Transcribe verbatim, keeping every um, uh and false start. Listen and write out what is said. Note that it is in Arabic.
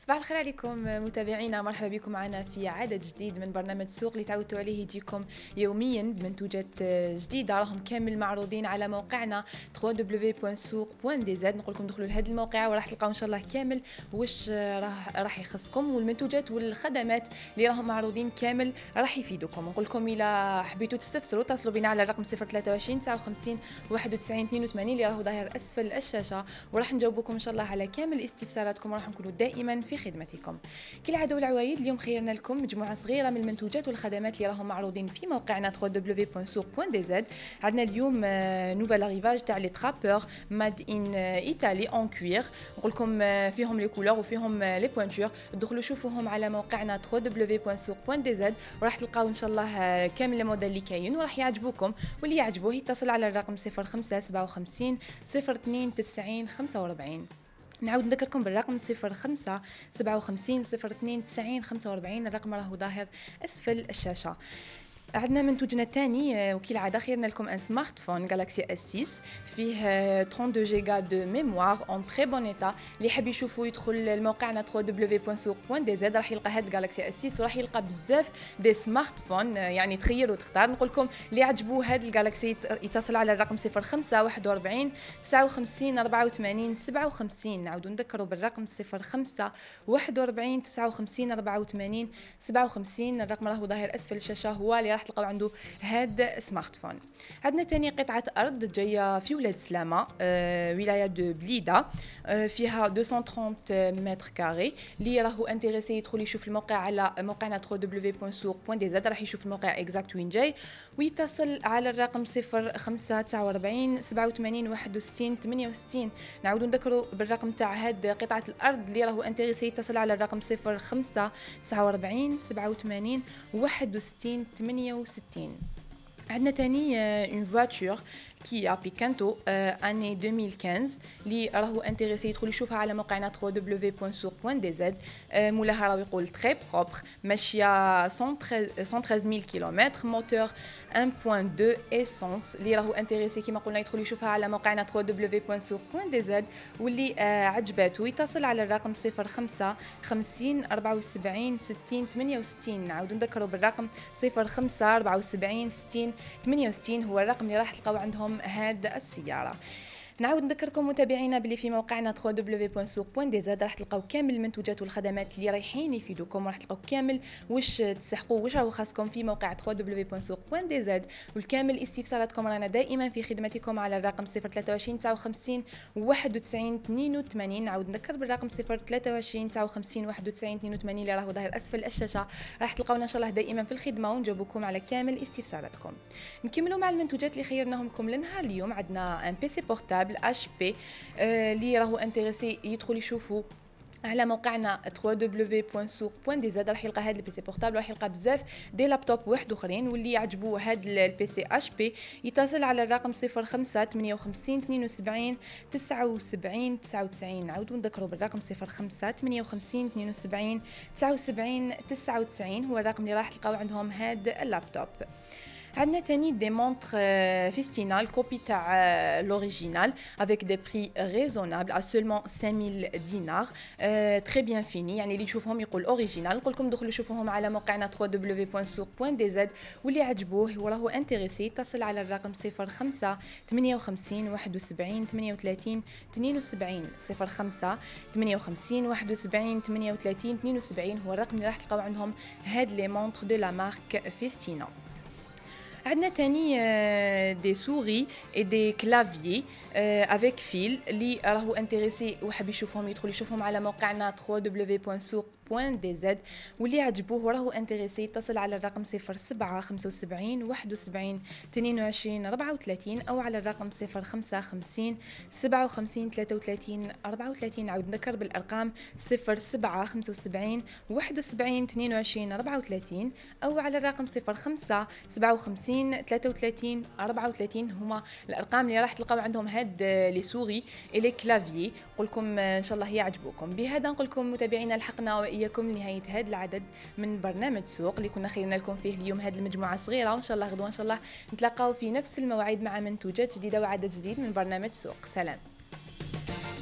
صباح الخير عليكم متابعينا، مرحبا بكم معنا في عدد جديد من برنامج سوق اللي تعودتوا عليه يجيكم يوميا بمنتوجات جديده راهم كامل معروضين على موقعنا دبليو دبليو دبليو دوت سوق دوت دي زد. نقول لكم دخلوا لهذا الموقع وراح تلقاو ان شاء الله كامل واش راح راح يخصكم، والمنتوجات والخدمات اللي راهم معروضين كامل راح يفيدوكم. نقول لكم الى حبيتوا تستفسروا اتصلوا بنا على الرقم صفر ثلاثة وعشرين تسعة وخمسين واحد وتسعين اثنين وثمانين اللي راهو ظاهر اسفل الشاشه، وراح نجاوبكم ان شاء الله على كامل استفساراتكم، وراح نكونوا دائما في خدمتكم. كالعاده والعوايد اليوم خيرنا لكم مجموعه صغيره من المنتوجات والخدمات اللي راهم معروضين في موقعنا دبليو دبليو دبليو دوت سوق دوت دي زد. عندنا اليوم نوفال اريفاج تاع لي ترابور ماد ان ايطالي اون كوير، نقول لكم فيهم لي كولور وفيهم لي بوينتور. دخلوا شوفوهم على موقعنا دبليو دبليو دبليو دوت سوق دوت دي زد، وراح تلقاو ان شاء الله كامل الموديل اللي كاين وراح يعجبوكم، واللي يعجبوه يتصل على الرقم صفر خمسة سبعة وخمسين صفر اثنين تسعين خمسة وأربعين. نعاود نذكركم بالرقم صفر خمسة سبعة وخمسين صفر اثنين تسعين خمسة وأربعين، الرقم راهو ظاهر اسفل الشاشه. عندنا منتوجنا الثاني وكالعاده خيرنا لكم ان سمارت فون جالاكسي اس ستة فيه اثنين وثلاثين جيجا دو ميموار اون تري بون ايتا. اللي حاب يشوفوا يدخل موقعنا دبليو دبليو دبليو دوت سوق دوت دي زد راح يلقى هذا الجالاكسي اس ستة، وراح يلقى بزاف دي سمارت فون، يعني تخير وتختار. نقول لكم اللي عجبوه هذا الجالاكسي يتصل على الرقم صفر خمسة واحد وأربعين تسعة وخمسين أربعة وثمانين سبعة وخمسين. نعاودوا نذكروا بالرقم صفر خمسة واحد وأربعين تسعة وخمسين أربعة وثمانين سبعة وخمسين، الرقم راهو ظاهر اسفل الشاشه، هو اللي راح تلقاو عنده هذا سمارت فون. عندنا ثاني قطعه ارض جايه في ولاد سلامه، آه ولايه دو بليده، آه فيها مئتين وثلاثين متر كاري. اللي راهو انتريسي يدخل يشوف الموقع على موقعنا دبليو دبليو دبليو دوت سوق دوت دي زد، راح يشوف الموقع اكزاكت وين جاي، ويتصل على الرقم صفر خمسة تسعة وأربعين سبعة وثمانين واحد وستين ثمانية وستين. نعاودوا نذكروا بالرقم تاع هاد قطعه الارض اللي راهو انتريسي يتصل على الرقم صفر خمسة تسعة وأربعين سبعة وثمانين واحد وستين ثمانية وستين. عندنا تاني اون فواتور كيا بيكانتو اني ألفين وخمسطاش اللي راهو انتريسي يدخل يشوفها على موقعنا دبليو دبليو دبليو دوت سوق دوت دي زد. مولاها راه يقول تري بروبر، ماشيه مئة وثلاثة عشر كيلومتر، موتور واحد فاصلة اثنين اسونس. اللي راهو انتريسي كيما قلنا يدخل يشوفها على موقعنا دبليو دبليو دبليو دوت سوق دوت دي زد، واللي عجباتو يتصل على الرقم صفر خمسة خمسين أربعة وسبعين ستين ثمانية وستين. نعاودو نذكروا بالرقم صفر خمسة أربعة وسبعين ستين ثمانية وستين، هو الرقم اللي راح تلقاو عندهم هاد السيارة. نعاود نذكركم متابعينا بلي في موقعنا دبليو دبليو دبليو دوت سوق دوت دي زد راح تلقاو كامل المنتوجات والخدمات اللي رايحين يفيدوكم، وراح تلقاو كامل واش تسحقوا واش راهو خاصكم في موقع دبليو دبليو دبليو دوت سوق دوت دي زد. والكامل استفساراتكم رانا دائما في خدمتكم على الرقم صفر ثلاثة وعشرين تسعة وخمسين واحد وتسعين اثنين وثمانين. نعاود نذكر بالرقم صفر ثلاثة وعشرين تسعة وخمسين واحد وتسعين اثنين وثمانين اللي راهو ظاهر اسفل الشاشه. راح تلقاونا ان شاء الله دائما في الخدمه ونجاوبكم على كامل استفساراتكم. نكملوا مع المنتوجات اللي خيرناهم لكم لنهار اليوم. عندنا ان بي سي بورتابل اش بي اللي راهو انتريسي يدخل يشوفوا على موقعنا دبليو دبليو دبليو دوت سوق دوت دي زد، راح يلقى هذا البي سي بورتابل، راح يلقى بزاف دي لابتوب واحد اخرين، واللي يعجبوه هذا البي سي اش بي يتصل على الرقم صفر خمسة ثمانية وخمسين اثنين وسبعين تسعة وسبعين تسعة وتسعين. نعاودوا نذكروا بالرقم صفر خمسة ثمانية وخمسين اثنين وسبعين تسعة وسبعين تسعة وتسعين، هو الرقم اللي راح تلقاو عندهم هذا اللابتوب. عندنا تاني دي مونتر فيستينا الكوبي تاع لوريجينال افيك دي بري ريزونابل ا سولمون خمسة آلاف دينار، تري بيان فيني، يعني اللي تشوفهم يقول اوريجينال. نقول لكم دخلوا شوفوهم على موقعنا دبليو دبليو دبليو دوت سوق دوت دي زد، واللي عجبوه وراهو انتريسي يتصل على الرقم صفر خمسة ثمانية وخمسين واحد وسبعين ثمانية وثلاثين اثنين وسبعين صفر خمسة ثمانية وخمسين واحد وسبعين ثمانية وثلاثين اثنين وسبعين، هو الرقم اللي راح تلقاو عندهم هاد لي مونتر دو لا مارك فيستينا. عندنا تاني دي سوري اي دي كلافيي افيك فيل اللي راهو انتريسي وحاب يشوفهم يدخل يشوفهم على موقعنا دبليو دبليو دبليو دوت سوق دوت دي زد، واللي عجبوه وراهو انتريسي يتصل على الرقم صفر سبعة خمسة وسبعين واحد وسبعين اثنين وعشرين أربعة وثلاثين او على الرقم صفر خمسة خمسين سبعة وخمسين ثلاثة وثلاثين أربعة وثلاثين. نعاود نذكر بالارقام صفر سبعة خمسة وسبعين واحد وسبعين اثنين وعشرين أربعة وثلاثين او على الرقم صفر خمسة سبعة وخمسين ثلاثة وثلاثين أربعة وثلاثين، هما الارقام اللي راح تلقاو عندهم هاد لي سوري اي لي كلافيي. نقول لكم ان شاء الله يعجبوكم. بهذا نقول لكم متابعينا لحقنا واياكم لنهايه هذا العدد من برنامج سوق اللي كنا خيرنا لكم فيه اليوم هذه المجموعه الصغيره، وان شاء الله غدوه ان شاء الله نتلاقاو في نفس المواعيد مع منتوجات جديده وعدد جديد من برنامج سوق. سلام.